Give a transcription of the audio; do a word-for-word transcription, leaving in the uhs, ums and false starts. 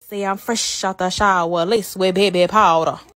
Say I'm fresh out the shower, lace with baby powder.